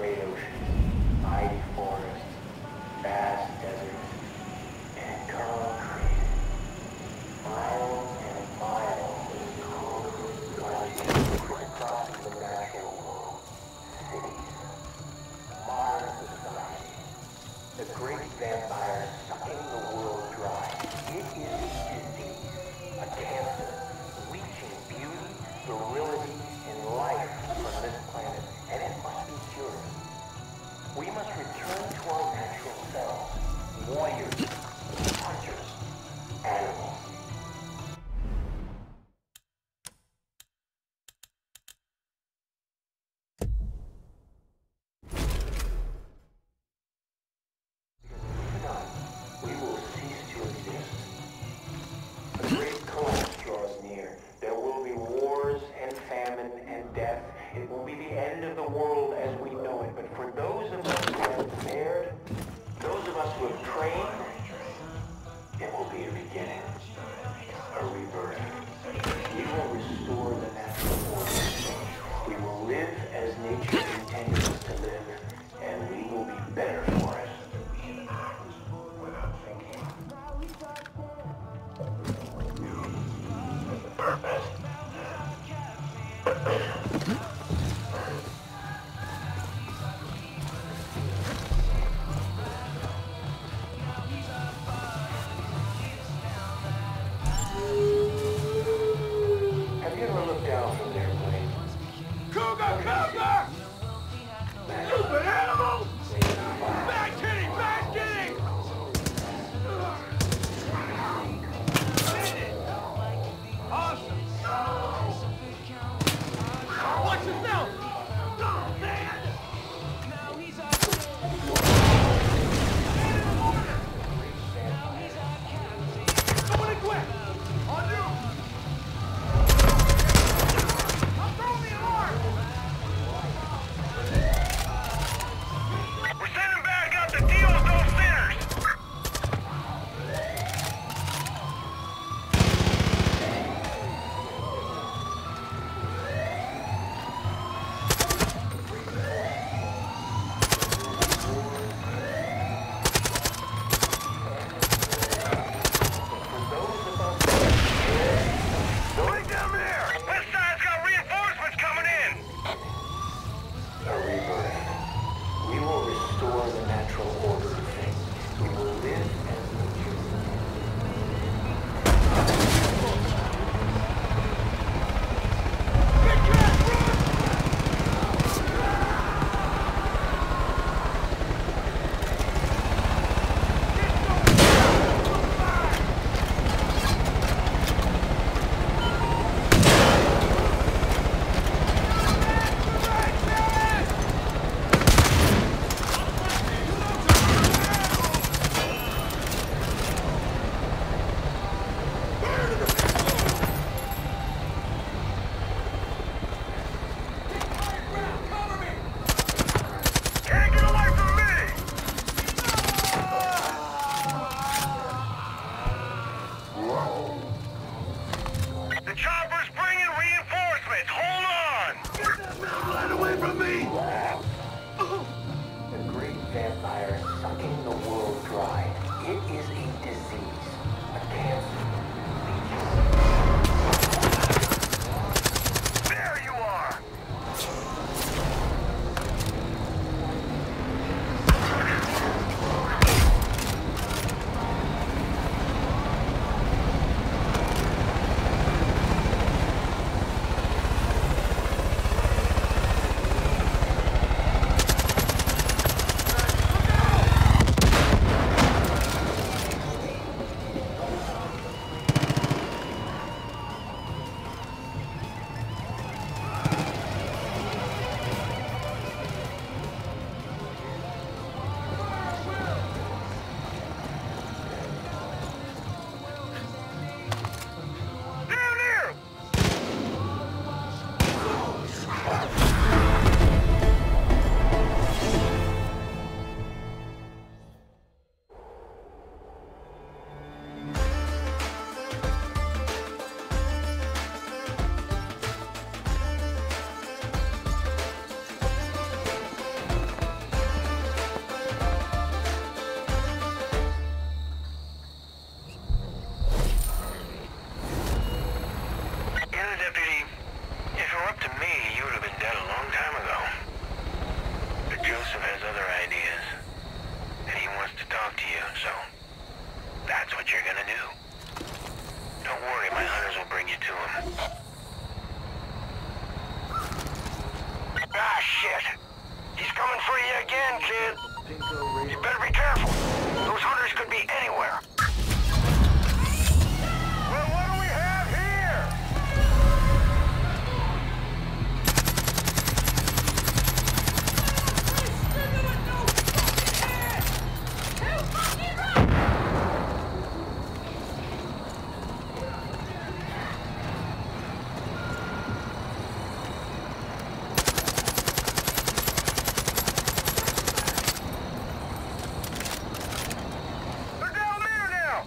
great oceans, mighty forests, vast deserts, and concrete. Miles and miles of concrete running crisscrossing the natural world. Cities. Modern society. The great vampire sucking the world dry. It is a disease, a cancer, leaching beauty, virility, and life from this planet, and it must be cured. We must return to our natural selves, warriors, hunters, animals. We will cease to exist. A great collapse draws near. There will be wars and famine and death. It will be the end of the world as we know it. But for those of us who have prepared, those of us who have trained, it will be a beginning, a rebirth. We will restore the natural order. We will live as nature intended us to live, and we will be better for it. Purpose. Have you ever looked down from an airplane? Cougar! Cougar! Man, line, kid. PIN-K0 You radar. better be careful. Those hunters could be anywhere. Well, what do we have here? They're down there now.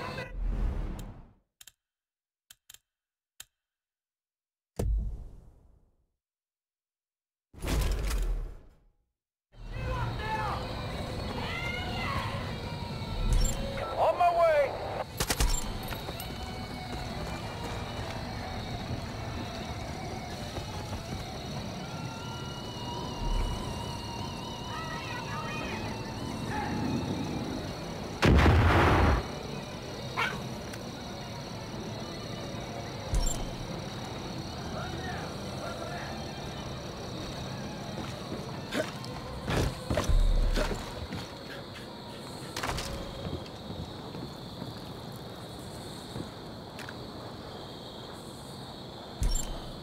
On my way.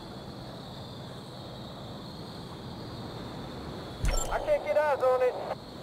I can't get eyes on it.